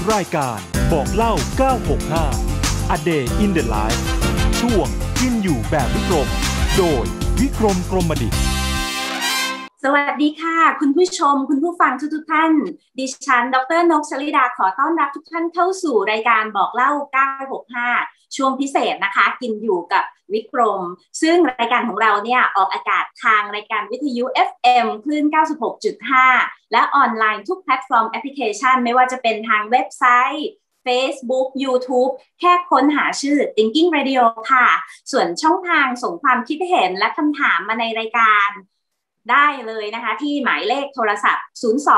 รายการบอกเล่า965 A Day in the Life ช่วงกินอยู่แบบวิกรมโดยวิกรมกรมดิษฐ์สวัสดีค่ะคุณผู้ชมคุณผู้ฟังทุกท่านดิฉันดร.นกชลิดาขอต้อนรับทุกท่านเข้าสู่รายการบอกเล่า965ช่วงพิเศษนะคะกินอยู่กับวิกรมซึ่งรายการของเราเนี่ยออกอากาศทางรายการวิทยุ FM คลื่น 96.5 และออนไลน์ทุกแพลตฟอร์มแอปพลิเคชันไม่ว่าจะเป็นทางเว็บไซต์ Facebook YouTube แค่ค้นหาชื่อ Thinking Radio ค่ะส่วนช่องทางส่งความคิดเห็นและคำถามมาในรายการได้เลยนะคะที่หมายเลขโทรศัพท์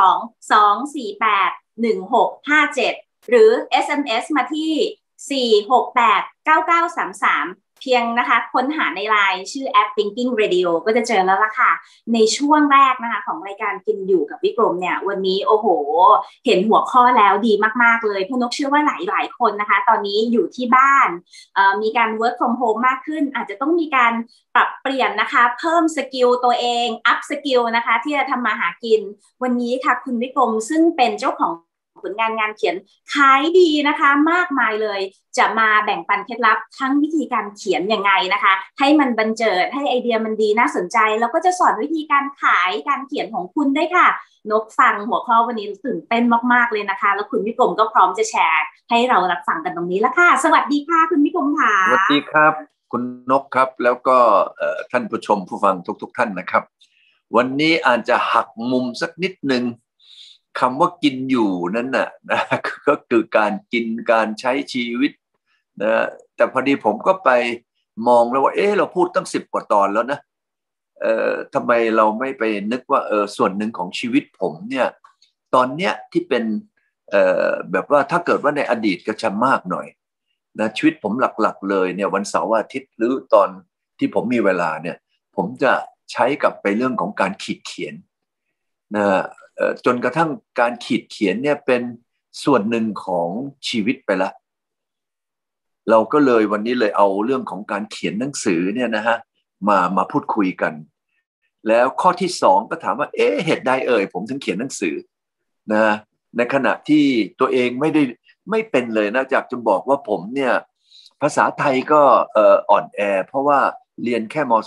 02-248-1657หรือ SMS มาที่468-9933เพียงนะคะค้นหาในไลน์ชื่อแอป Thinking Radio ก็จะเจอแล้วล่ะค่ะในช่วงแรกนะคะของรายการกินอยู่กับวิกรมเนี่ยวันนี้โอ้โหเห็นหัวข้อแล้วดีมากๆเลยพี่นกเชื่อว่าหลายๆคนนะคะตอนนี้อยู่ที่บ้านมีการ work from home มากขึ้นอาจจะต้องมีการปรับเปลี่ยนนะคะเพิ่มสกิลตัวเอง up สกิลนะคะที่จะทำมาหากินวันนี้ค่ะคุณวิกรมซึ่งเป็นเจ้าของผลงานเขียนขายดีนะคะมากมายเลยจะมาแบ่งปันเคล็ดลับทั้งวิธีการเขียนยังไงนะคะให้มันบันเจิดให้ไอเดียมันดีน่าสนใจแล้วก็จะสอนวิธีการขายการเขียนของคุณด้วยค่ะนกฟังหัวข้อวันนี้ตื่นเต้นมากๆเลยนะคะแล้วคุณวิกรมก็พร้อมจะแชร์ให้เรารับฟังกันตรงนี้แล้วค่ะสวัสดีค่ะคุณวิกรมค่ะสวัสดีครับคุณนกครับแล้วก็ท่านผู้ชมผู้ฟังทุกท่านนะครับวันนี้อาจจะหักมุมสักนิดนึงคำว่ากินอยู่นั้นน่ะนะก็คือการกินการใช้ชีวิตนะแต่พอดีผมก็ไปมองแล้วว่าเราพูดตั้ง10กว่าตอนแล้วนะทำไมเราไม่ไปนึกว่าส่วนหนึ่งของชีวิตผมเนี่ยตอนเนี้ยที่เป็นแบบว่าถ้าเกิดว่าในอดีตก็จะมากหน่อยนะชีวิตผมหลักๆเลยเนี่ยวันเสาร์อาทิตย์หรือตอนที่ผมมีเวลาเนี่ยผมจะใช้กับไปเรื่องของการขีดเขียนนะจนกระทั่งการขีดเขียนเนี่ยเป็นส่วนหนึ่งของชีวิตไปละเราก็เลยวันนี้เลยเอาเรื่องของการเขียนหนังสือเนี่ยนะฮะมาพูดคุยกันแล้วข้อที่สองก็ถามว่าเหตุใดผมถึงเขียนหนังสือนะในขณะที่ตัวเองไม่เป็นเลยนะจากจะบอกว่าผมเนี่ยภาษาไทยก็อ่อนแอเพราะว่าเรียนแค่มศ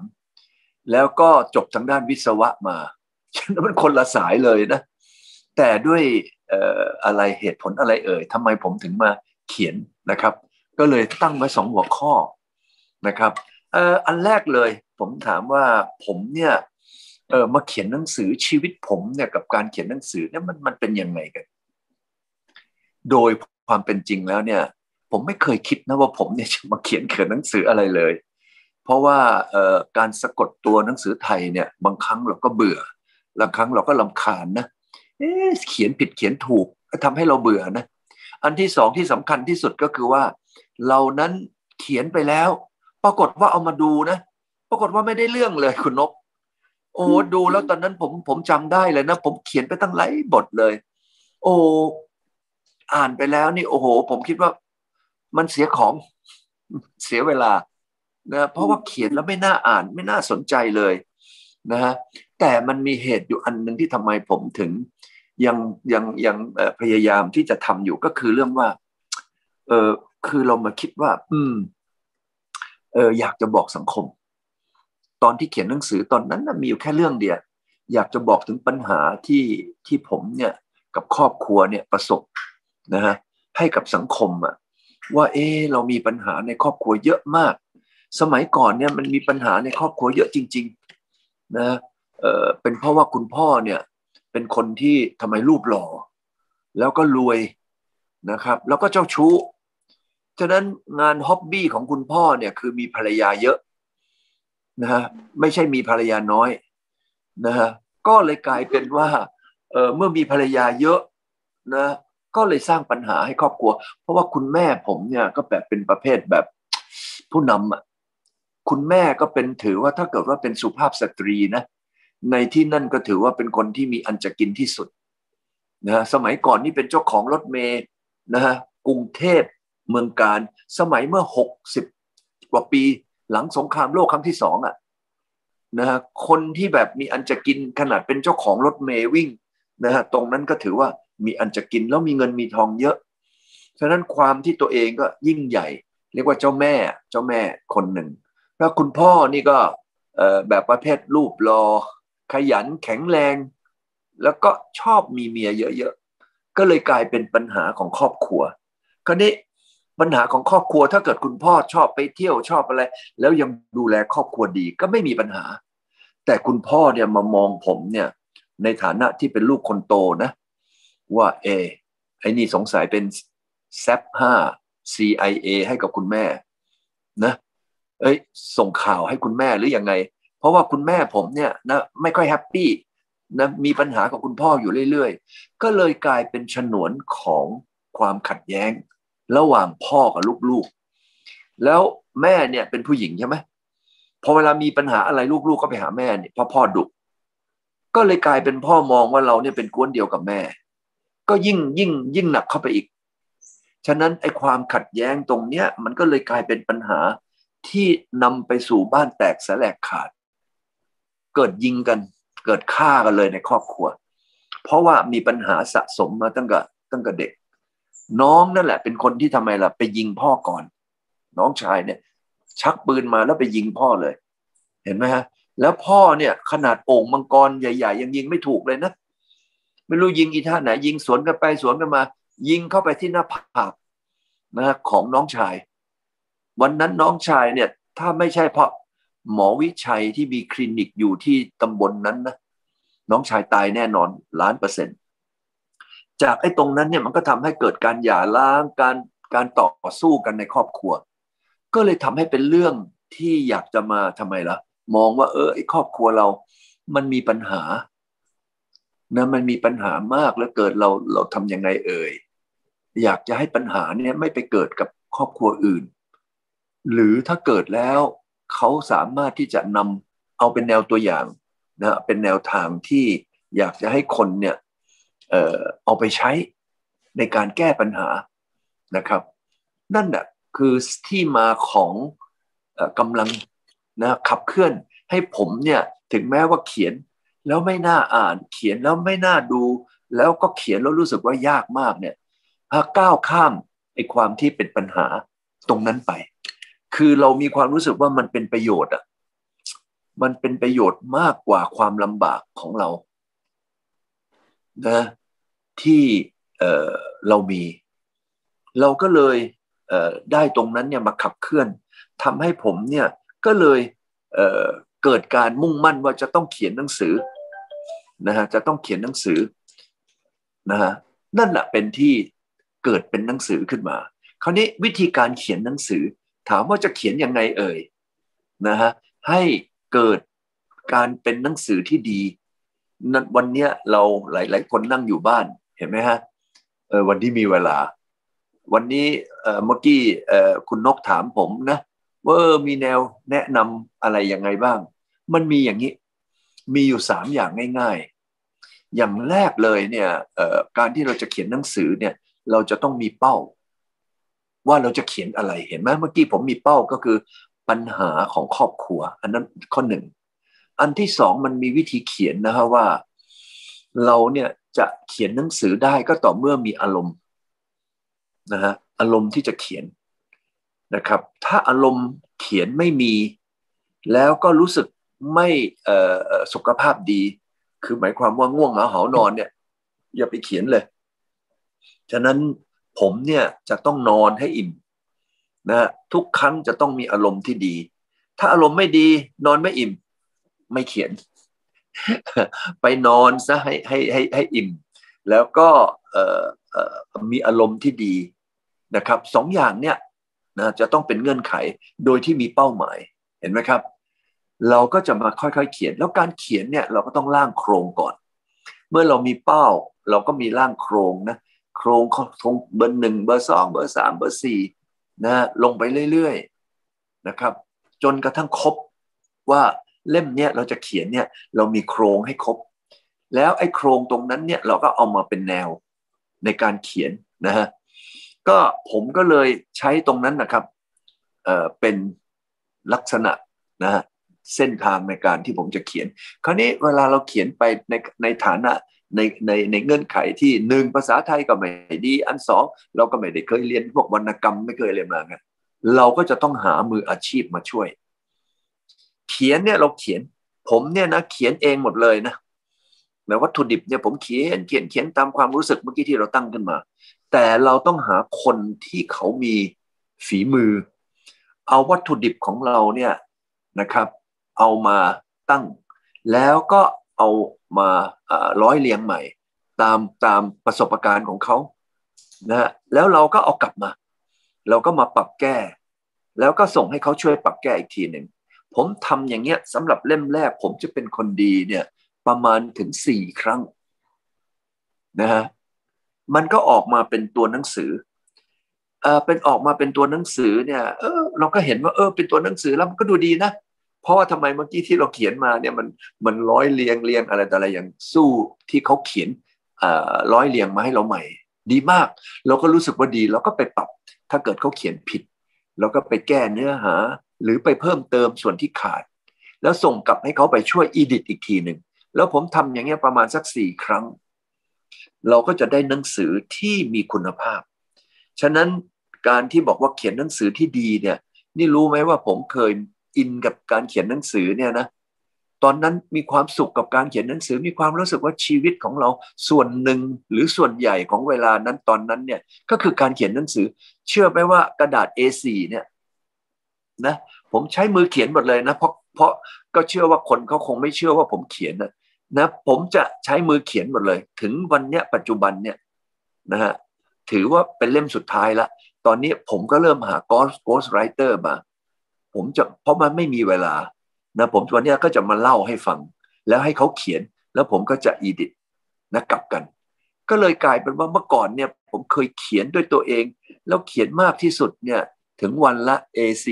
.3 แล้วก็จบทางด้านวิศวะมาฉะนั้นมันคนละสายเลยนะแต่ด้วยอะไรเหตุผลอะไรทำไมผมถึงมาเขียนนะครับก็เลยตั้งไว้2หัวข้อนะครับอันแรกเลยผมถามว่าผมเนี่ยมาเขียนหนังสือชีวิตผมเนี่ยกับการเขียนหนังสือเนี่ยมันเป็นยังไงกันโดยความเป็นจริงแล้วเนี่ยผมไม่เคยคิดนะว่าผมเนี่ยจะมาเขียนหนังสืออะไรเลยเพราะว่าการสะกดตัวหนังสือไทยเนี่ยบางครั้งเราก็เบื่อบางครั้งเราก็รำคาญนะเขียนผิดเขียนถูกทำให้เราเบื่อนะอันที่สองที่สำคัญที่สุดก็คือว่าเรานั้นเขียนไปแล้วปรากฏว่าเอามาดูนะปรากฏว่าไม่ได้เรื่องเลยคุณนกโอ้ดูแล้วตอนนั้นผมจำได้เลยนะผมเขียนไปตั้งหลายบทเลยโอ้อ่านไปแล้วนี่โอ้โหผมคิดว่ามันเสียของเสียเวลานะเพราะว่าเขียนแล้วไม่น่าอ่านไม่น่าสนใจเลยนะฮะแต่มันมีเหตุอยู่อันนึงที่ทำไมผมถึงยังพยายามที่จะทำอยู่ก็คือเรื่องว่าคือเรามาคิดว่าอยากจะบอกสังคมตอนที่เขียนหนังสือตอนนั้นมีอยู่แค่เรื่องเดียวอยากจะบอกถึงปัญหาที่ผมเนี่ยกับครอบครัวเนี่ยประสบนะฮะให้กับสังคมว่าเรามีปัญหาในครอบครัวเยอะมากสมัยก่อนเนี่ยมันมีปัญหาในครอบครัวเยอะจริงๆนะเป็นเพราะว่าคุณพ่อเนี่ยเป็นคนที่ทำไมรูปหล่อแล้วก็รวยนะครับแล้วก็เจ้าชู้ฉะนั้นงานฮ็อบบี้ของคุณพ่อเนี่ยคือมีภรรยาเยอะนะฮะไม่ใช่มีภรรยาน้อยนะฮะก็เลยกลายเป็นว่าเมื่อมีภรรยาเยอะนะก็เลยสร้างปัญหาให้ครอบครัวเพราะว่าคุณแม่ผมเนี่ยก็แบบเป็นประเภทแบบผู้นำคุณแม่ก็เป็นถือว่าถ้าเกิดว่าเป็นสุภาพสตรีนะในที่นั่นก็ถือว่าเป็นคนที่มีอันจะกินที่สุดนะสมัยก่อนนี่เป็นเจ้าของรถเมล์นะฮะกรุงเทพเมืองการสมัยเมื่อ60กว่าปีหลังสงครามโลกครั้งที่2นะฮะคนที่แบบมีอันจะกินขนาดเป็นเจ้าของรถเมล์วิ่งนะฮะตรงนั้นก็ถือว่ามีอันจะกินแล้วมีเงินมีทองเยอะฉะนั้นความที่ตัวเองก็ยิ่งใหญ่เรียกว่าเจ้าแม่คนหนึ่งแล้วคุณพ่อนี่ก็แบบประเภทรูปหล่อขยันแข็งแรงแล้วก็ชอบมีเมียเยอะๆก็เลยกลายเป็นปัญหาของครอบครัวคราวนี้ปัญหาของครอบครัวถ้าเกิดคุณพ่อชอบไปเที่ยวชอบอะไรแล้วยังดูแลครอบครัวดีก็ไม่มีปัญหาแต่คุณพ่อเนี่ยมามองผมเนี่ยในฐานะที่เป็นลูกคนโตนะว่าไอ้นี่สงสัยเป็นแซป5 CIA ให้กับคุณแม่นะส่งข่าวให้คุณแม่หรือยังไงเพราะว่าคุณแม่ผมเนี่ยนะไม่ค่อยแฮปปี้นะมีปัญหากับคุณพ่ออยู่เรื่อยๆก็เลยกลายเป็นฉนวนของความขัดแย้งระหว่างพ่อกับลูกๆแล้วแม่เนี่ยเป็นผู้หญิงใช่ไหมพอเวลามีปัญหาอะไรลูกๆก็ไปหาแม่เนี่ยพ่อดุก็เลยกลายเป็นพ่อมองว่าเราเนี่ยเป็นกวนเดียวกับแม่ก็ยิ่งหนักเข้าไปอีกฉะนั้นไอ้ความขัดแย้งตรงเนี้ยมันก็เลยกลายเป็นปัญหาที่นำไปสู่บ้านแตกแสลกขาดเกิดยิงกันเกิดฆ่ากันเลยในครอบครัวเพราะว่ามีปัญหาสะสมมาตั้งแต่เด็กน้องนั่นแหละเป็นคนที่ทำไมล่ะไปยิงพ่อก่อนน้องชายเนี่ยชักปืนมาแล้วไปยิงพ่อเลยเห็นไหมฮะแล้วพ่อเนี่ยขนาดโอ่งมังกรใหญ่ๆยังยิงไม่ถูกเลยนะไม่รู้ยิงอีท่าไหนยิงสวนกันไปสวนกันมายิงเข้าไปที่หน้าผากนะของน้องชายวันนั้นน้องชายเนี่ยถ้าไม่ใช่เพราะหมอวิชัยที่มีคลินิกอยู่ที่ตำบลนั้นนะน้องชายตายแน่นอน1,000,000%จากไอ้ตรงนั้นเนี่ยมันก็ทำให้เกิดการหย่าร้างการต่อสู้กันในครอบครัวก็เลยทำให้เป็นเรื่องที่อยากจะมาทำไมล่ะมองว่าไอ้ครอบครัวเรามันมีปัญหานะมันมีปัญหามากแล้วเกิดเราทำยังไงอยากจะให้ปัญหาเนี่ยไม่ไปเกิดกับครอบครัวอื่นหรือถ้าเกิดแล้วเขาสามารถที่จะนำเอาเป็นแนวตัวอย่างนะเป็นแนวทางที่อยากจะให้คนเนี่ยเอาไปใช้ในการแก้ปัญหานะครับนั่นแหละคือที่มาของกำลังนะขับเคลื่อนให้ผมเนี่ยถึงแม้ว่าเขียนแล้วไม่น่าอ่านเขียนแล้วไม่น่าดูแล้วก็เขียนแล้วรู้สึกว่ายากมากเนี่ยก้าวข้ามไอ้ความที่เป็นปัญหาตรงนั้นไปคือเรามีความรู้สึกว่ามันเป็นประโยชน์มันเป็นประโยชน์มากกว่าความลำบากของเรานะที่เรามีเราก็เลยได้ตรงนั้นเนี่ยมาขับเคลื่อนทำให้ผมเนี่ยก็เลยเกิดการมุ่งมั่นว่าจะต้องเขียนหนังสือนะฮะจะต้องเขียนหนังสือนะฮะนั่นแหละเป็นที่เกิดเป็นหนังสือขึ้นมาคราวนี้วิธีการเขียนหนังสือถามว่าจะเขียนยังไงนะฮะให้เกิดการเป็นหนังสือที่ดีวันนี้เราหลายๆคนนั่งอยู่บ้านเห็นไหมฮะวันที่มีเวลาวันนี้เมื่อกี้คุณนกถามผมนะว่ามีแนวแนะนำอะไรยังไงบ้างมันมีอย่างนี้มีอยู่3อย่างง่ายๆอย่างแรกเลยเนี่ยการที่เราจะเขียนหนังสือเนี่ยเราจะต้องมีเป้าว่าเราจะเขียนอะไรเห็นไหมเมื่อกี้ผมมีเป้าก็คือปัญหาของครอบครัวอันนั้นข้อ1อันที่2มันมีวิธีเขียนนะฮะว่าเราเนี่ยจะเขียนหนังสือได้ก็ต่อเมื่อมีอารมณ์นะฮะอารมณ์ที่จะเขียนนะครับถ้าอารมณ์เขียนไม่มีแล้วก็รู้สึกไม่สุขภาพดีคือหมายความว่าง่วงเหงาหานอนเนี่ยอย่าไปเขียนเลยฉะนั้นผมเนี่ยจะต้องนอนให้อิ่มนะทุกครั้งจะต้องมีอารมณ์ที่ดีถ้าอารมณ์ไม่ดีนอนไม่อิ่มไม่เขียน ไปนอนซะให้อิ่มแล้วก็มีอารมณ์ที่ดีนะครับ2อย่างเนี่ยนะจะต้องเป็นเงื่อนไขโดยที่มีเป้าหมายเห็นไหมครับเราก็จะมาค่อยๆเขียนแล้วการเขียนเนี่ยเราก็ต้องร่างโครงก่อนเมื่อเรามีเป้าเราก็มีร่างโครงนะโครงเบอร์1เบอร์2เบอร์3เบอร์4นะลงไปเรื่อยๆนะครับจนกระทั่งครบว่าเล่มเนี้ยเราจะเขียนเนี่ยเรามีโครงให้ครบแล้วไอ้โครงตรงนั้นเนี่ยเราก็เอามาเป็นแนวในการเขียนนะฮะก็ผมก็เลยใช้ตรงนั้นนะครับเป็นลักษณะนะฮะเส้นทางในการที่ผมจะเขียนคราวนี้เวลาเราเขียนไปในฐานะในเงื่อนไขที่หนึ่งภาษาไทยก็ไม่ดีอันสองเราก็ไม่ได้เคยเรียนพวกวรรณกรรมไม่เคยเรียนมาไงเราก็จะต้องหามืออาชีพมาช่วยเขียนเนี่ยเราเขียนผมเนี่ยนะเขียนเองหมดเลยนะแต่วัตถุดิบเนี่ยผมเขียนตามความรู้สึกเมื่อกี้ที่เราตั้งขึ้นมาแต่เราต้องหาคนที่เขามีฝีมือเอาวัตถุดิบของเราเนี่ยนะครับเอามาตั้งแล้วก็เอามาร้อยเรียงใหม่ตามประสบการณ์ของเขานะฮะแล้วเราก็เอากลับมาเราก็มาปรับแก้แล้วก็ส่งให้เขาช่วยปรับแก้อีกทีหนึ่งผมทำอย่างเงี้ยสำหรับเล่มแรกผมจะเป็นคนดีเนี่ยประมาณถึง4 ครั้งนะฮะมันก็ออกมาเป็นตัวหนังสือเป็นออกมาเป็นตัวหนังสือเนี่ยเราก็เห็นว่าเป็นตัวหนังสือแล้วมันก็ดูดีนะเพราะว่าทำไมเมื่อกี้ที่เราเขียนมาเนี่ยมันร้อยเรียงอะไรแต่อะไรอย่างสู้ที่เขาเขียนร้อยเรียงมาให้เราใหม่ดีมากเราก็รู้สึกว่าดีเราก็ไปปรับถ้าเกิดเขาเขียนผิดเราก็ไปแก้เนื้อหาหรือไปเพิ่มเติมส่วนที่ขาดแล้วส่งกลับให้เขาไปช่วยอีดิทอีกทีหนึ่งแล้วผมทำอย่างเงี้ยประมาณสัก4 ครั้งเราก็จะได้หนังสือที่มีคุณภาพฉะนั้นการที่บอกว่าเขียนหนังสือที่ดีเนี่ยนี่รู้ไหมว่าผมเคยอินกับการเขียนหนังสือเนี่ยนะตอนนั้นมีความสุขกับการเขียนหนังสือมีความรู้สึกว่าชีวิตของเราส่วนหนึ่งหรือส่วนใหญ่ของเวลานั้นตอนนั้นเนี่ยก็คือการเขียนหนังสือเชื่อไหมว่ากระดาษ A4 เนี่ยนะผมใช้มือเขียนหมดเลยนะเพราะก็เชื่อว่าคนเขาคงไม่เชื่อว่าผมเขียนนะผมจะใช้มือเขียนหมดเลยถึงวันเนี้ยปัจจุบันเนี่ยนะฮะถือว่าเป็นเล่มสุดท้ายละตอนนี้ผมก็เริ่มหา ghost writer มาผมจะเพราะมันไม่มีเวลานะผมวันนี้ก็จะมาเล่าให้ฟังแล้วให้เขาเขียนแล้วผมก็จะอีดิทนะกลับกันก็เลยกลายเป็นว่าเมื่อก่อนเนี่ยผมเคยเขียนด้วยตัวเองแล้วเขียนมากที่สุดเนี่ยถึงวันละ A4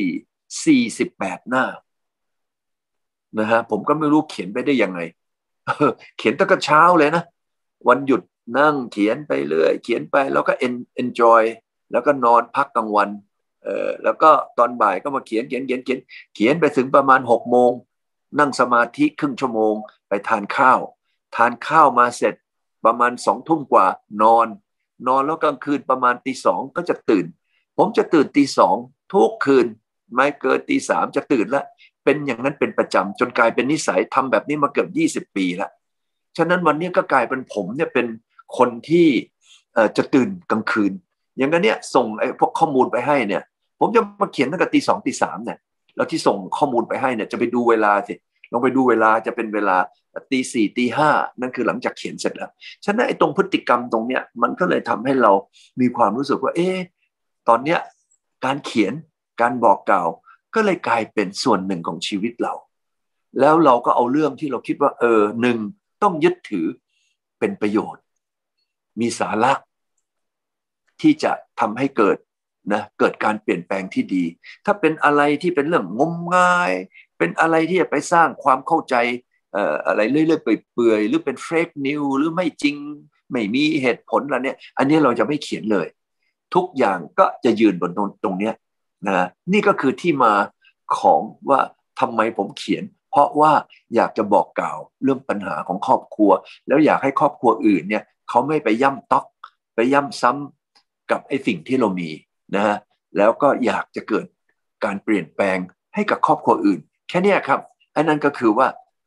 48 หน้านะฮะผมก็ไม่รู้เขียนไปได้ยังไงเขียนตั้งแต่เช้าเลยนะวันหยุดนั่งเขียนไปเรื่อยเขียนไปแล้วก็ enjoy แล้วก็นอนพักกลางวันแล้วก็ตอนบ่ายก็มาเขียนไปถึงประมาณ6 โมงนั่งสมาธิครึ่งชั่วโมงไปทานข้าวมาเสร็จประมาณ2 ทุ่มกว่านอนแล้วกลางคืนประมาณตี 2ก็จะตื่นผมจะตื่นตี 2ทุกคืนไม่เกินตี 3จะตื่นแล้วเป็นอย่างนั้นเป็นประจำจนกลายเป็นนิสัยทำแบบนี้มาเกือบ20 ปีแล้วฉะนั้นวันนี้ก็กลายเป็นผมเนี่ยเป็นคนที่จะตื่นกลางคืนอย่างนั้นเนี่ยส่งไอ้พวกข้อมูลไปให้เนี่ยผมจะมาเขียนตั้งแต่ตี 2ตี 3เนี่ยแล้วที่ส่งข้อมูลไปให้เนี่ยจะไปดูเวลาสิลองไปดูเวลาจะเป็นเวลาตี 4ตี 5นั่นคือหลังจากเขียนเสร็จแล้วฉะนั้นไอ้ตรงพฤติกรรมตรงเนี้ยมันก็เลยทำให้เรามีความรู้สึกว่าตอนเนี้ยการเขียนการบอกกล่าวก็เลยกลายเป็นส่วนหนึ่งของชีวิตเราแล้วเราก็เอาเรื่องที่เราคิดว่าหนึ่งต้องยึดถือเป็นประโยชน์มีสาระที่จะทำให้เกิดการเปลี่ยนแปลงที่ดีถ้าเป็นอะไรที่เป็นเรื่องงมงายเป็นอะไรที่จะไปสร้างความเข้าใจอะไรเรื่อยๆเปื่อยๆหรือเป็นเฟกนิวหรือไม่จริงไม่มีเหตุผลอะไรเนี่ยอันนี้เราจะไม่เขียนเลยทุกอย่างก็จะยืนบนตรงนี้นะนี่ก็คือที่มาของว่าทำไมผมเขียนเพราะว่าอยากจะบอกกล่าวเรื่องปัญหาของครอบครัวแล้วอยากให้ครอบครัวอื่นเนี่ยเขาไม่ไปย่ำต๊อกไปย่ำซ้ำกับไอ้สิ่งที่เรามีนะฮะแล้วก็อยากจะเกิดการเปลี่ยนแปลงให้กับครอบครัวอื่นแค่นี้ครับอันนั้นก็คือว่า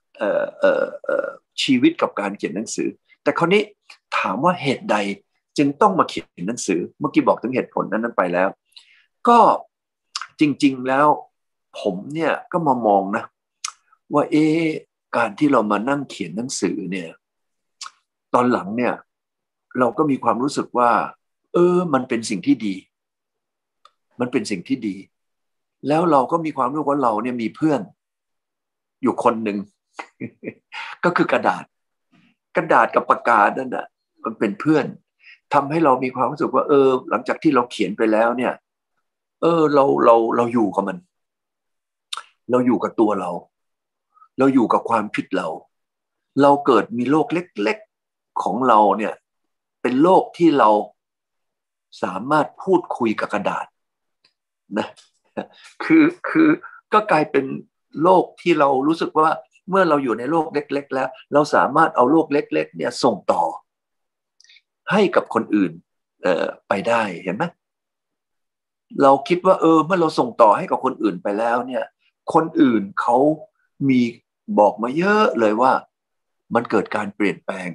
ชีวิตกับการเขียนหนังสือแต่คราวนี้ถามว่าเหตุใดจึงต้องมาเขียนหนังสือเมื่อกี้บอกถึงเหตุผลนั้นไปแล้วก็จริงๆแล้วผมเนี่ยก็มามองนะว่าการที่เรามานั่งเขียนหนังสือเนี่ยตอนหลังเนี่ยเราก็มีความรู้สึกว่ามันเป็นสิ่งที่ดีมันเป็นสิ่งที่ดีแล้วเราก็มีความรู้ว่าเราเนี่ยมีเพื่อนอยู่คนหนึ่ง ก็คือกระดาษกับปากกานั่นน่ะมันเป็นเพื่อนทำให้เรามีความรู้สึกว่าหลังจากที่เราเขียนไปแล้วเนี่ยเราอยู่กับมันเราอยู่กับตัวเราอยู่กับความคิดเราเกิดมีโลกเล็กๆของเราเนี่ยเป็นโลกที่เราสามารถพูดคุยกับกระดาษนะคือก็กลายเป็นโลกที่เรารู้สึกว่าเมื่อเราอยู่ในโลกเล็กๆแล้วเราสามารถเอาโลกเล็กๆเนี่ยส่งต่อให้กับคนอื่นไปได้เห็นไหมเราคิดว่าเมื่อเราส่งต่อให้กับคนอื่นไปแล้วเนี่ยคนอื่นเขามีบอกมาเยอะเลยว่ามันเกิดการเปลี่ยนแปลง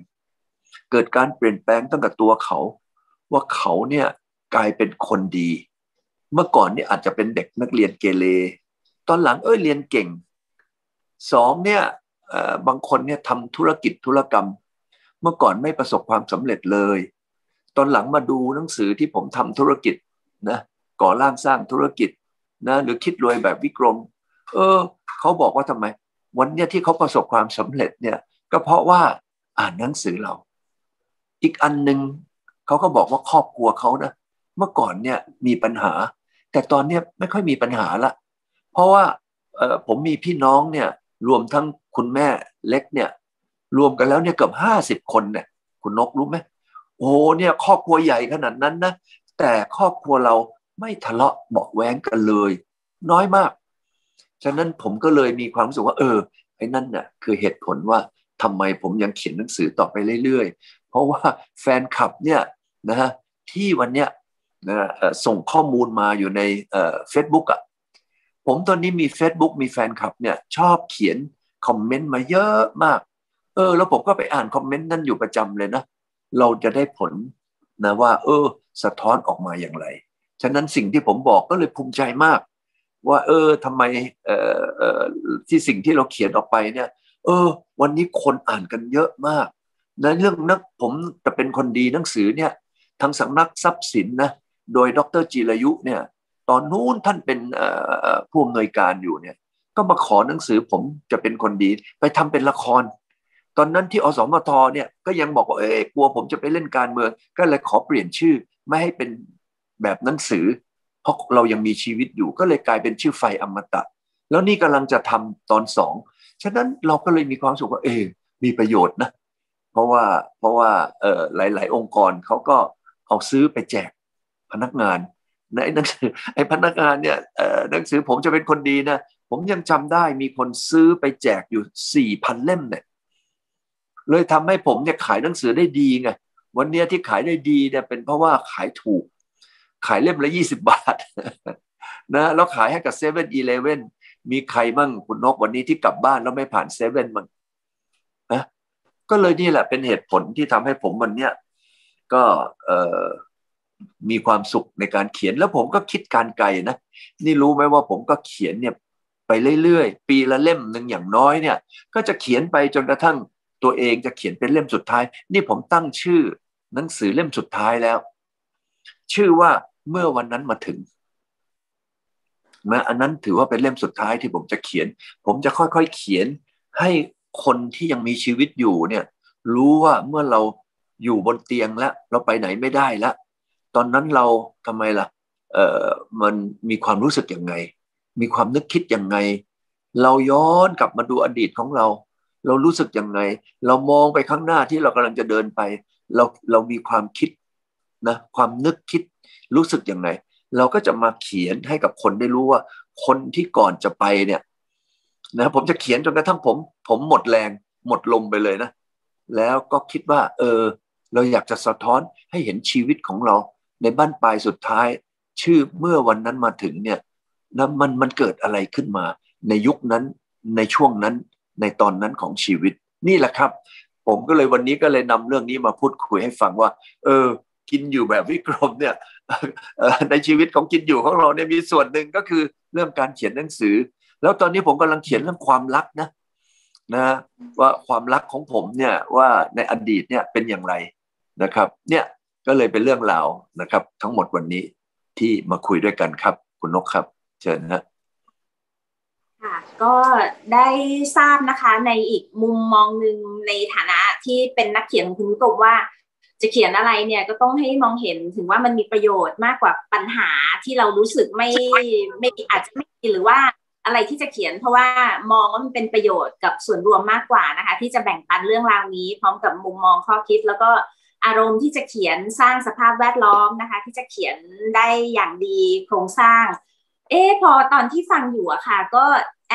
ตั้งแต่ตัวเขาว่าเขาเนี่ยกลายเป็นคนดีเมื่อก่อนเนี่ยอาจจะเป็นเด็กนักเรียนเกเรตอนหลังเรียนเก่งสองเนี่ยบางคนเนี่ยทำธุรกิจธุรกรรมเมื่อก่อนไม่ประสบความสำเร็จเลยตอนหลังมาดูหนังสือที่ผมทำธุรกิจนะก่อร่างสร้างธุรกิจนะหรือคิดรวยแบบวิกรมเขาบอกว่าทำไมวันเนี้ยที่เขาประสบความสำเร็จเนี่ยก็เพราะว่าอ่านหนังสือเราอีกอันหนึ่งเขาก็บอกว่าครอบครัวเขานะเมื่อก่อนเนี่ยมีปัญหาแต่ตอนนี้ไม่ค่อยมีปัญหาละเพราะว่าผมมีพี่น้องเนี่ยรวมทั้งคุณแม่เล็กเนี่ยรวมกันแล้วเนี่ยเกือบ50 คนเนี่ยคุณนกรู้ไหมโอ้เนี่ยครอบครัวใหญ่ขนาดนั้นนะแต่ครอบครัวเราไม่ทะเลาะเบาะแว้งกันเลยน้อยมากฉะนั้นผมก็เลยมีความรู้สึกว่าไอ้นั่นน่ะคือเหตุผลว่าทำไมผมยังเขียนหนังสือต่อไปเรื่อยๆเพราะว่าแฟนคลับเนี่ยนะฮะที่วันเนี้ยนะส่งข้อมูลมาอยู่ในFacebook อ่ะผมตอนนี้มี Facebook มีแฟนคลับเนี่ยชอบเขียนคอมเมนต์มาเยอะมากแล้วผมก็ไปอ่านคอมเมนต์นั่นอยู่ประจำเลยนะเราจะได้ผลนะว่าสะท้อนออกมาอย่างไรฉะนั้นสิ่งที่ผมบอกก็เลยภูมิใจมากว่าทำไมที่สิ่งที่เราเขียนออกไปเนี่ยวันนี้คนอ่านกันเยอะมากนะเรื่องผมจะเป็นคนดีหนังสือเนี่ยทางสำนักทรัพย์สินนะโดยดร.จิรายุเนี่ยตอนนู้นท่านเป็นผู้อำนวยการอยู่เนี่ยก็มาขอหนังสือผมจะเป็นคนดีไปทำเป็นละครตอนนั้นที่อสมทเนี่ยก็ยังบอกว่ากลัวผมจะไปเล่นการเมืองก็เลยขอเปลี่ยนชื่อไม่ให้เป็นแบบหนังสือเพราะเรายังมีชีวิตอยู่ก็เลยกลายเป็นชื่อไฟอมตะแล้วนี่กำลังจะทำตอน2ฉะนั้นเราก็เลยมีความสุขว่ามีประโยชน์นะเพราะว่าหลายๆองค์กรเขาก็เอาซื้อไปแจกพนักงานในหนังสือไอ้พนักงานเนี่ยหนังสือผมจะเป็นคนดีนะผมยังจำได้มีคนซื้อไปแจกอยู่ 4,000 เล่มเนี่ยเลยทำให้ผมเนี่ยขายหนังสือได้ดีไงวันนี้ที่ขายได้ดีเนี่ยเป็นเพราะว่าขายถูกขายเล่มละ20 บาทนะแล้วขายให้กับ7-Eleven มีใครบ้างคุณนกวันนี้ที่กลับบ้านแล้วไม่ผ่าน7มั้งนะก็เลยนี่แหละเป็นเหตุผลที่ทำให้ผมวันเนี้ยก็มีความสุขในการเขียนแล้วผมก็คิดการไกลนะนี่รู้ไหมว่าผมก็เขียนเนี่ยไปเรื่อยๆปีละเล่มหนึ่งอย่างน้อยเนี่ยก็จะเขียนไปจนกระทั่งตัวเองจะเขียนเป็นเล่มสุดท้ายนี่ผมตั้งชื่อหนังสือเล่มสุดท้ายแล้วชื่อว่าเมื่อวันนั้นมาถึงอันนั้นถือว่าเป็นเล่มสุดท้ายที่ผมจะเขียนผมจะค่อยๆเขียนให้คนที่ยังมีชีวิตอยู่เนี่ยรู้ว่าเมื่อเราอยู่บนเตียงแล้วเราไปไหนไม่ได้แล้วตอนนั้นเราทำไมล่ะมันมีความรู้สึกยังไงมีความนึกคิดยังไงเราย้อนกลับมาดูอดีตของเรารู้สึกยังไงเรามองไปข้างหน้าที่เรากำลังจะเดินไปเรามีความคิดนะความนึกคิดรู้สึกยังไงเราก็จะมาเขียนให้กับคนได้รู้ว่าคนที่ก่อนจะไปเนี่ยนะผมจะเขียนจนกระทั่งผมหมดแรงหมดลมไปเลยนะแล้วก็คิดว่าเราอยากจะสะท้อนให้เห็นชีวิตของเราในบั้นปลายสุดท้ายชื่อเมื่อวันนั้นมาถึงเนี่ยแล้วมันเกิดอะไรขึ้นมาในยุคนั้นในช่วงนั้นในตอนนั้นของชีวิตนี่แหละครับผมก็เลยวันนี้ก็เลยนำเรื่องนี้มาพูดคุยให้ฟังว่ากินอยู่แบบวิกรมเนี่ยในชีวิตของกินอยู่ของเราเนี่ยมีส่วนหนึ่งก็คือเรื่องการเขียนหนังสือแล้วตอนนี้ผมกำลังเขียนเรื่องความรักนะว่าความรักของผมเนี่ยว่าในอดีตเนี่ยเป็นอย่างไรนะครับเนี่ยก็เลยเป็นเรื่องราวนะครับทั้งหมดวันนี้ที่มาคุยด้วยกันครับคุณนกครับเชิญนะค่ะก็ได้ทราบนะคะในอีกมุมมองหนึ่งในฐานะที่เป็นนักเขียนของคุณกบว่าจะเขียนอะไรเนี่ยก็ต้องให้มองเห็นถึงว่ามันมีประโยชน์มากกว่าปัญหาที่เรารู้สึกไม่อาจจะไม่ดีหรือว่าอะไรที่จะเขียนเพราะว่ามองว่ามันเป็นประโยชน์กับส่วนรวมมากกว่านะคะที่จะแบ่งปันเรื่องราวนี้พร้อมกับมุมมองข้อคิดแล้วก็อารมณ์ที่จะเขียนสร้างสภาพแวดล้อมนะคะที่จะเขียนได้อย่างดีโครงสร้างพอตอนที่ฟังอยู่อะค่ะก็แอบ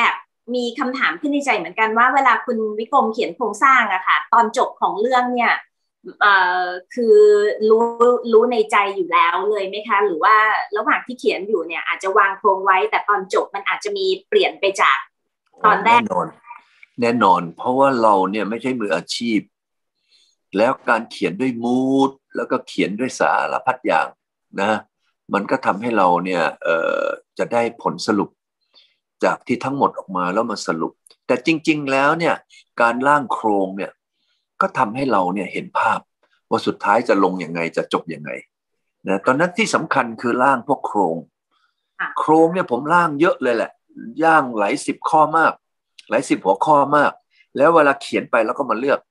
มีคำถามขึ้นในใจเหมือนกันว่าเวลาคุณวิกรมเขียนโครงสร้างอะค่ะตอนจบของเรื่องเนี่ยเอ่คือรู้รู้ในใจอยู่แล้วเลยไหมคะหรือว่าระหว่างที่เขียนอยู่เนี่ยอาจจะวางโครงไว้แต่ตอนจบมันอาจจะมีเปลี่ยนไปจากตอนแรกแน่นอนเพราะว่าเราเนี่ยไม่ใช่มืออาชีพแล้วการเขียนด้วยมูดแล้วก็เขียนด้วยสารพัดอย่างนะมันก็ทำให้เราเนี่ยจะได้ผลสรุปจากที่ทั้งหมดออกมาแล้วมาสรุปแต่จริงๆแล้วเนี่ยการร่างโครงเนี่ยก็ทำให้เราเนี่ยเห็นภาพว่าสุดท้ายจะลงยังไงจะจบยังไงนะตอนนั้นที่สำคัญคือร่างพวกโครงเนี่ยผมร่างเยอะเลยแหละย่างหลายสิบข้อมากหลายสิบหัวข้อมากแล้วเวลาเขียนไปแล้วก็มาเลือก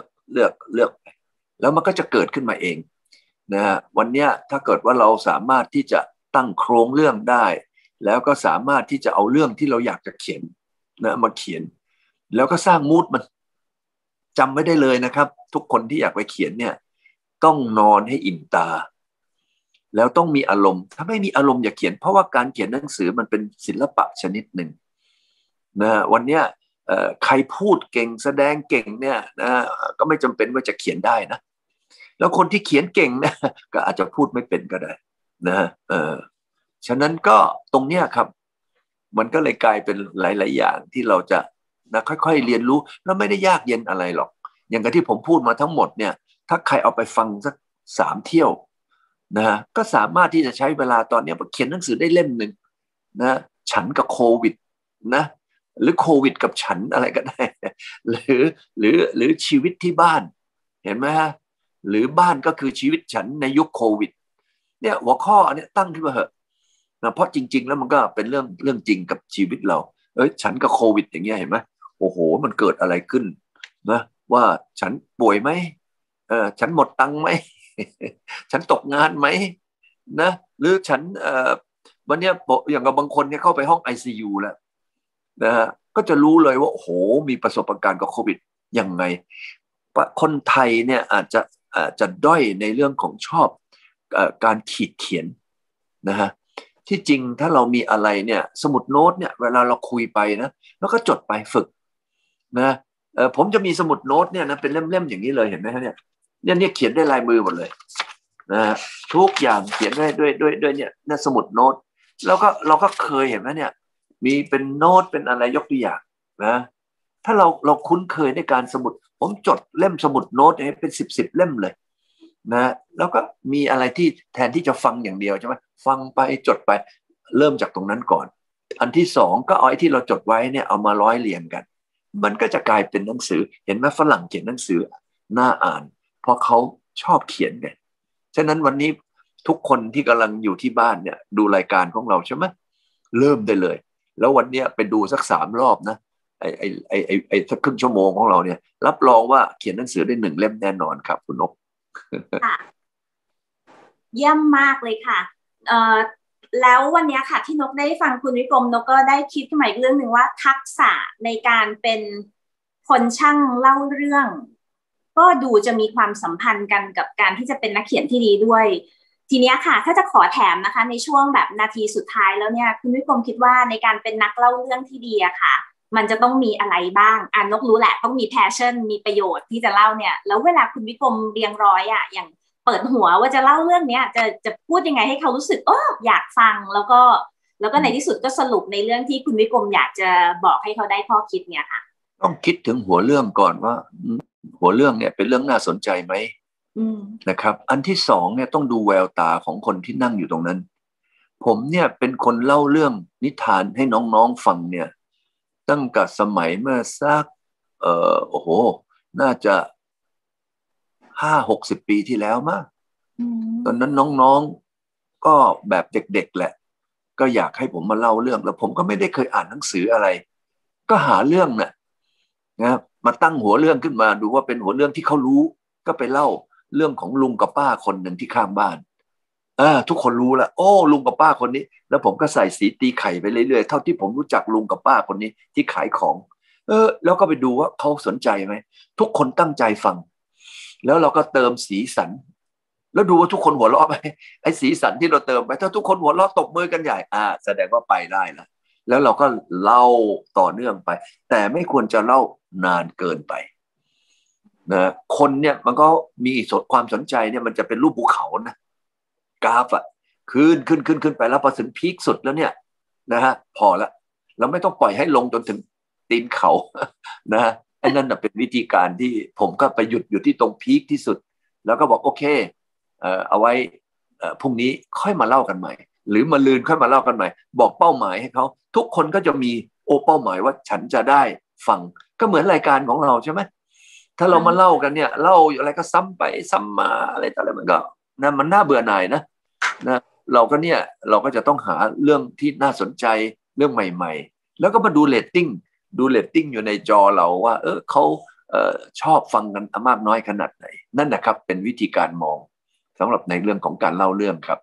แล้วมันก็จะเกิดขึ้นมาเองนะฮะวันนี้ถ้าเกิดว่าเราสามารถที่จะตั้งโครงเรื่องได้แล้วก็สามารถที่จะเอาเรื่องที่เราอยากจะเขียนนะมาเขียนแล้วก็สร้างมูดมันจำไว้ได้เลยนะครับทุกคนที่อยากไปเขียนเนี่ยต้องนอนให้อิ่มตาแล้วต้องมีอารมณ์ถ้าไม่มีอารมณ์อย่าเขียนเพราะว่าการเขียนหนังสือมันเป็นศิลปะชนิดหนึ่งนะวันเนี้ยใครพูดเก่งแสดงเก่งเนี่ยนะก็ไม่จำเป็นว่าจะเขียนได้นะแล้วคนที่เขียนเก่งนะก็อาจจะพูดไม่เป็นก็ได้นะฉะนั้นก็ตรงเนี้ยครับมันก็เลยกลายเป็นหลายๆอย่างที่เราจะนะค่อยๆเรียนรู้แล้วไม่ได้ยากเย็นอะไรหรอกอย่างกับที่ผมพูดมาทั้งหมดเนี่ยถ้าใครเอาไปฟังสัก3 เที่ยวนะก็สามารถที่จะใช้เวลาตอนนี้เขียนหนังสือได้เล่มหนึ่งนะฉันกับโควิดนะหรือโควิดกับฉันอะไรก็ได้หรือชีวิตที่บ้านเห็นไหมฮะหรือบ้านก็คือชีวิตฉันในยุคโควิดเนี่ยหัวข้ออันนี้ตั้งขึ้นมาเหอะนะเพราะจริงๆแล้วมันก็เป็นเรื่องจริงกับชีวิตเราฉันกับโควิดอย่างเงี้ยเห็นไหมโอ้โหมันเกิดอะไรขึ้นนะว่าฉันป่วยไหมฉันหมดตังค์ไหม ฉันตกงานไหมนะหรือฉันวันนี้อย่างกับบางคนเนี่ยเข้าไปห้อง ICU แล้วนะฮะก็จะรู้เลยว่าโอ้โหมีประสบการณ์กับโควิดยังไงคนไทยเนี่ยอาจจะด้อยในเรื่องของชอบการขีดเขียนนะฮะที่จริงถ้าเรามีอะไรเนี่ยสมุดโน้ตเนี่ยเวลาเราคุยไปนะแล้วก็จดไปฝึกนะผมจะมีสมุดโน้ตเนี่ยนะเป็นเล่มๆอย่างนี้เลยเห็นไหมฮะเนี่ยเขียนด้วยลายมือหมดเลยนะฮะทุกอย่างเขียนด้วยเนี่ยสมุดโน้ตแล้วก็เราก็เคยเห็นไหมเนี่ยมีเป็นโน้ตเป็นอะไรยกตัวอย่างนะถ้าเราคุ้นเคยในการสมุดผมจดเล่มสมุดโน้ตให้เป็น10เล่มเลยนะแล้วก็มีอะไรที่แทนที่จะฟังอย่างเดียวใช่ไหมฟังไปจดไปเริ่มจากตรงนั้นก่อนอันที่สองก็เอาไอ้ที่เราจดไว้เนี่ยเอามาร้อยเรียงกันมันก็จะกลายเป็นหนังสือเห็นไหมฝรั่งเขียนหนังสือน่าอ่านเพราะเขาชอบเขียนไงฉะนั้นวันนี้ทุกคนที่กำลังอยู่ที่บ้านเนี่ยดูรายการของเราใช่ไหมเริ่มได้เลยแล้ววันนี้ไปดูสัก3 รอบนะไอ้สักครึ่งชั่วโมงของเราเนี่ยรับรองว่าเขียนหนังสือได้1 เล่มแน่นอนครับคุณนกค่ะเยี่ยมมากเลยค่ะแล้ววันนี้ค่ะที่นกได้ฟังคุณวิกรมนกก็ได้คิดขึ้นมาอีกเรื่องหนึ่งว่าทักษะในการเป็นคนช่างเล่าเรื่องก็ดูจะมีความสัมพันธ์กันกับการที่จะเป็นนักเขียนที่ดีด้วยทีนี้ค่ะถ้าจะขอแถมนะคะในช่วงแบบนาทีสุดท้ายแล้วเนี่ยคุณวิกรมคิดว่าในการเป็นนักเล่าเรื่องที่ดีอะค่ะมันจะต้องมีอะไรบ้างนกรู้แหละต้องมีแพชชั่นมีประโยชน์ที่จะเล่าเนี่ยแล้วเวลาคุณวิกรมเรียงร้อยอะอย่างเปิดหัวว่าจะเล่าเรื่องนี้จะพูดยังไงให้เขารู้สึกอยากฟังแล้วก็ในที่สุดก็สรุปในเรื่องที่คุณวิกรมอยากจะบอกให้เขาได้ข้อคิดเนี่ยค่ะต้องคิดถึงหัวเรื่องก่อนว่าหัวเรื่องเนี่ยเป็นเรื่องน่าสนใจไหมนะครับอันที่สองเนี่ยต้องดูแววตาของคนที่นั่งอยู่ตรงนั้นผมเนี่ยเป็นคนเล่าเรื่องนิทานให้น้องๆฟังเนี่ยตั้งแต่สมัยเมื่อสักโอ้โหน่าจะ50-60 ปีที่แล้วมั้งตอนนั้นน้องๆก็แบบเด็กๆแหละก็อยากให้ผมมาเล่าเรื่องแล้วผมก็ไม่ได้เคยอ่านหนังสืออะไรก็หาเรื่องนะมาตั้งหัวเรื่องขึ้นมาดูว่าเป็นหัวเรื่องที่เขารู้ก็ไปเล่าเรื่องของลุงกับป้าคนหนึ่งที่ข้างบ้านทุกคนรู้แล้วโอ้ลุงกับป้าคนนี้แล้วผมก็ใส่สีตีไข่ไปเรื่อยๆเท่าที่ผมรู้จักลุงกับป้าคนนี้ที่ขายของแล้วก็ไปดูว่าเขาสนใจไหมทุกคนตั้งใจฟังแล้วเราก็เติมสีสันแล้วดูว่าทุกคนหัวเราะไหมไอ้สีสันที่เราเติมไปถ้าทุกคนหัวเราะตบมือกันใหญ่แสดงว่าไปได้ละแล้วเราก็เล่าต่อเนื่องไปแต่ไม่ควรจะเล่านานเกินไปนะคนเนี่ยมันก็มีความสนใจเนี่ยมันจะเป็นรูปภูเขานะกราฟอะขึ้นไปแล้วพอถึงพีคสุดแล้วเนี่ยนะฮะพอละเราไม่ต้องปล่อยให้ลงจนถึงตีนเขานะฮะอันนั้นเป็นวิธีการที่ผมก็ไปหยุดอยู่ที่ตรงพีคที่สุดแล้วก็บอกโอเคเอาไว้พรุ่งนี้ค่อยมาเล่ากันใหม่หรือมาลืนค่อยมาเล่ากันใหม่บอกเป้าหมายให้เขาทุกคนก็จะมีเป้าหมายว่าฉันจะได้ฟังก็เหมือนรายการของเราใช่ไหมถ้าเรามาเล่ากันเนี่ยเล่าอะไรก็ซ้ำไปซ้ำมาอะไรต่ออะไรมันก็นะมันน่าเบื่อหน่ายนะเราก็จะต้องหาเรื่องที่น่าสนใจเรื่องใหม่ๆแล้วก็มาดูเรตติ้งอยู่ในจอเราว่าเขาชอบฟังกันมากน้อยขนาดไหนนั่นนะครับเป็นวิธีการมองสำหรับในเรื่องของการเล่าเรื่องครับ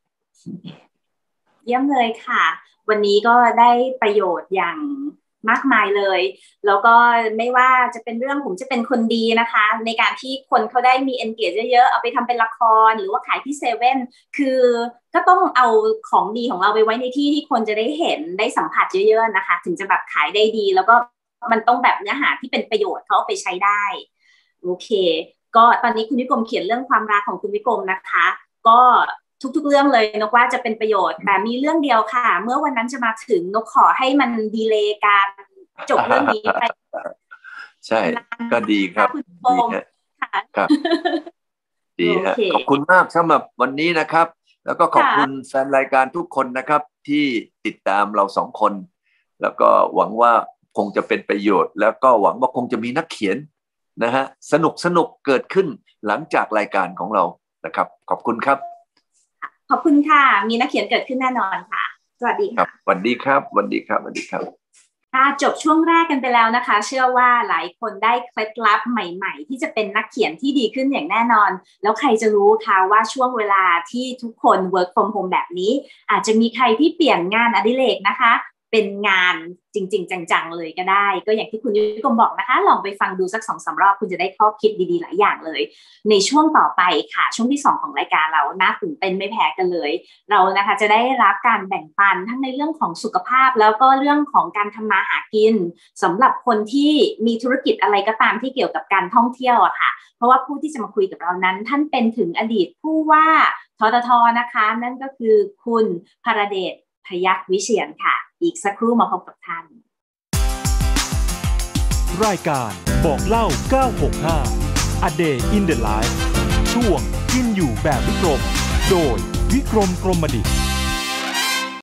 เยี่ยมเลยค่ะวันนี้ก็ได้ประโยชน์อย่างมากมายเลยแล้วก็ไม่ว่าจะเป็นเรื่องผมจะเป็นคนดีนะคะในการที่คนเขาได้มี engage เยอะๆเอาไปทำเป็นละครหรือว่าขายที่เซเว่นคือก็ต้องเอาของดีของเราไปไว้ในที่ที่คนจะได้เห็นได้สัมผัสเยอะๆนะคะถึงจะแบบขายได้ดีแล้วก็มันต้องแบบเนื้อหาที่เป็นประโยชน์เขาเอาไปใช้ได้โอเคก็ตอนนี้คุณวิกรมเขียนเรื่องความรักของคุณวิกรมนะคะก็ทุกๆเรื่องเลยนกว่าจะเป็นประโยชน์แต่มีเรื่องเดียวค่ะเมื่อวันนั้นจะมาถึงนกขอให้มันดีเลย์การจบเรื่องนี้ไปใช่ก็ดีครับดีครับดีฮะขอบคุณมากสำหรับวันนี้นะครับแล้วก็ขอบคุณแฟนรายการทุกคนนะครับที่ติดตามเราสองคนแล้วก็หวังว่าคงจะเป็นประโยชน์แล้วก็หวังว่าคงจะมีนักเขียนนะฮะสนุกเกิดขึ้นหลังจากรายการของเรานะครับขอบคุณครับขอบคุณค่ะมีนักเขียนเกิดขึ้นแน่นอนค่ะสวัสดีค่ะสวัสดีครับค่ะจบช่วงแรกกันไปแล้วนะคะเชื่อว่าหลายคนได้เคล็ดลับใหม่ๆที่จะเป็นนักเขียนที่ดีขึ้นอย่างแน่นอนแล้วใครจะรู้คะว่าช่วงเวลาที่ทุกคน work from home แบบนี้อาจจะมีใครที่เปลี่ยนงานอดิเรกนะคะเป็นงานจริงๆจังๆเลยก็ได้ก็อย่างที่คุณยุ้ยกรมบอกนะคะลองไปฟังดูสัก 2-3 รอบคุณจะได้ข้อคิดดีๆหลายอย่างเลยในช่วงต่อไปค่ะช่วงที่2ของรายการเราน่าตื่นเต้นไม่แพ้กันเลยเรานะคะจะได้รับการแบ่งปันทั้งในเรื่องของสุขภาพแล้วก็เรื่องของการทำมาหากินสำหรับคนที่มีธุรกิจอะไรก็ตามที่เกี่ยวกับการท่องเที่ยวอะค่ะเพราะว่าผู้ที่จะมาคุยกับเรานั้นท่านเป็นถึงอดีตผู้ว่าททท.นะคะนั่นก็คือคุณภรเดช พยัคฆ์วิเชียรค่ะอีกสักครู่มาพบกับท่านรายการบอกเล่า965 A Day in the Life ช่วงกินอยู่แบบวิกรมโดยวิกรมกรมดิษฐ์